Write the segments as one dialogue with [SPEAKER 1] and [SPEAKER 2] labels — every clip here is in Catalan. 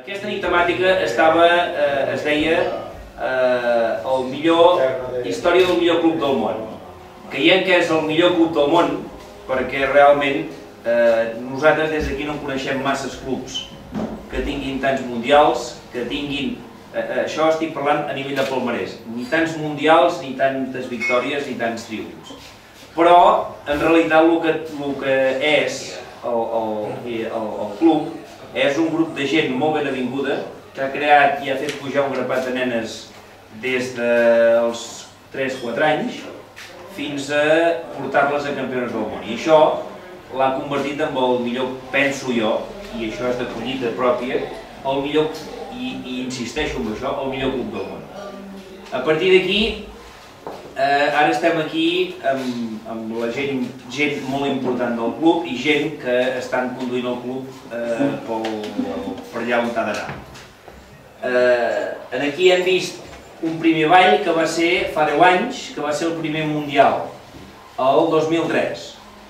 [SPEAKER 1] Aquesta nit temàtica es deia el millor història del millor club del món. Creiem que és el millor club del món perquè realment nosaltres des d'aquí no coneixem masses clubs que tinguin tants mundials, que tinguin, això estic parlant a nivell de palmarès, ni tants mundials, ni tantes victòries, ni tants triomfs. Però en realitat el que és el club és un grup de gent molt ben avinguda que ha creat i ha fet pujar un grapat de nenes des dels 3-4 anys fins a portar-les a campiones del món. I això l'ha convertit en el millor, penso jo, i això és de collita pròpia, el millor, i insisteixo en això, el millor club del món. A partir d'aquí, ara estem aquí amb la gent molt important del club i gent que estan conduint el club per allà on ha d'anar. Aquí hem vist un primer ball que va ser fa 10 anys, que va ser el primer mundial, el 2003.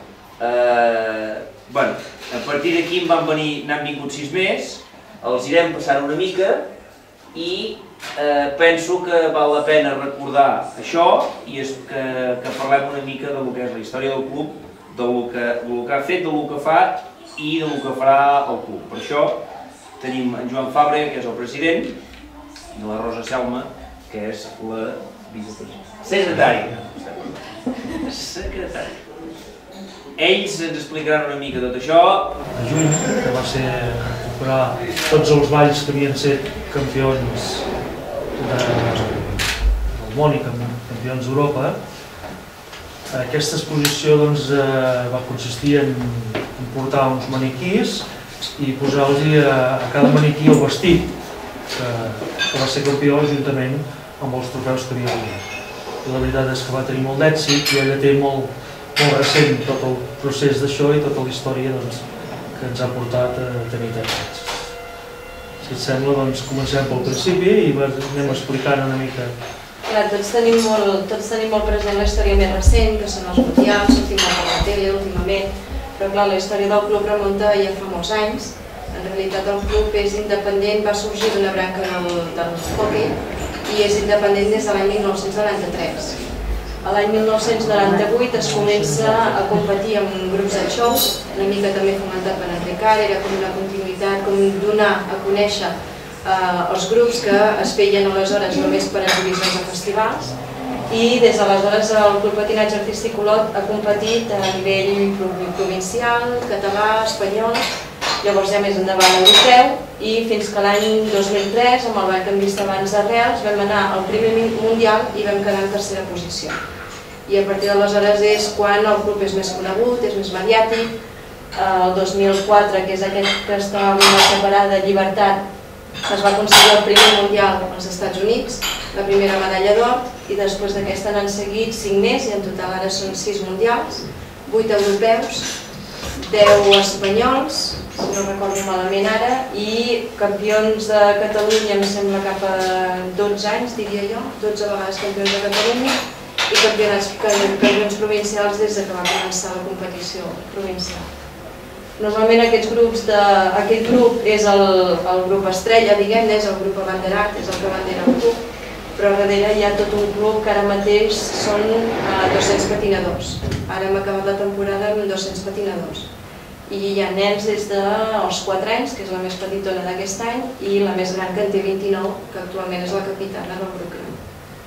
[SPEAKER 1] A partir d'aquí n'han vingut 6 més, els irem passant una mica i penso que val la pena recordar això i que parlem una mica del que és la història del club, del que ha fet, del que fa i del que farà el club. Per això tenim en Joan Fàbrega, que és el president, i la Rosa Selma, que és la vicepresidenta. Secretària. Ells ens explicaran una mica tot això.
[SPEAKER 2] A juny, que va ser incorporar tots els balls que havien set campions del món i campions d'Europa. Aquesta exposició va consistir en portar uns maniquís i posar-los a cada maniquí el vestit que va ser campió juntament amb els trofeus que havia guanyat. I la veritat és que va tenir molt d'èxit i ella té molt recent tot el procés d'això i tota la història que ens ha portat a tenir èxits. Si et sembla, comencem pel principi i anem explicant una mica.
[SPEAKER 3] Tots tenim molt present la història més recent, que són els mundials, sortim molt per la tele últimament, però clar, la història del club remunta ja fa molts anys. En realitat el club és independent, va sorgir d'una branca del hockey i és independent des de l'any 1993. L'any 1998 es comença a competir amb grups de show, una mica també fomentat per Enric Ara, era com una continuïtat, com donar a conèixer els grups que es feien aleshores només per exhibicions de festivals i des d'aleshores el Club Patinatge Artístic Olot ha competit a nivell provincial, català, espanyol, llavors ja més endavant europeu i fins que l'any 2003, amb el ball que hem vist abans d'Arrels, vam anar al primer mundial i vam quedar en tercera posició. I a partir d'aleshores és quan el club és més conegut, és més mediàtic. El 2004, que és aquest que està amb la separada Llibertat, es va aconseguir el primer mundial als Estats Units, la primera medalla d'or, i després d'aquesta n'han seguit 5 més, i en total ara són 6 mundials, 8 europeus, 10 espanyols, si no recordo malament ara, i campions de Catalunya, em sembla cap a 12 anys, diria jo, 12 vegades campions de Catalunya, i campions provincials des que va començar la competició provincial. Normalment aquest grup és el grup estrella, diguem-ne, és el grup abanderat, és el que abandera el club, però darrere hi ha tot un club que ara mateix són 200 patinadors. Ara hem acabat la temporada amb 200 patinadors. I hi ha nens des dels 4 anys, que és la més petitona d'aquest any, i la més gran, que en té 29, que actualment és la capitana del grup gran.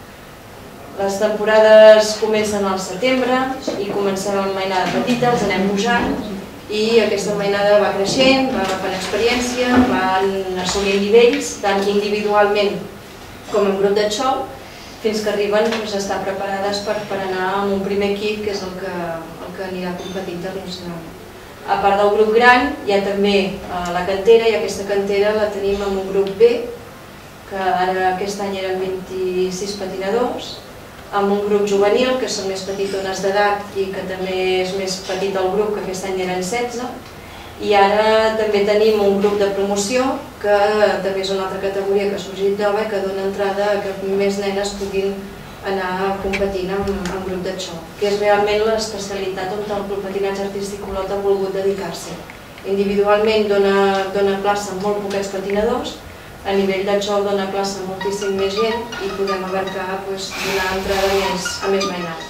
[SPEAKER 3] Les temporades comencen al setembre i comencem amb mainada petita, els anem pujant, i aquesta mainada va creixent, va agafant experiència, van assolint nivells, tant individualment com en grup de xoc, fins que arriben a estar preparades per anar amb un primer equip, que és el que anirà competint internacionalment. A part del grup gran, hi ha també la cantera, i aquesta cantera la tenim amb un grup B, que ara aquest any eren 26 patinadors, amb un grup juvenil, que són més petitones d'edat i que també és més petit el grup, que aquest any eren 16, i ara també tenim un grup de promoció, que també és una altra categoria que ha sorgit nova i que dona entrada a que més nenes puguin anar competint en grup de xoc, que és realment l'especialitat on el Club Patinatge Artístic Olot ha volgut dedicar-se. Individualment dona plaça a molt poquets patinadors, a nivell de xoc dona plaça a moltíssim més gent i podem abarcar, donar entrada a més mainat.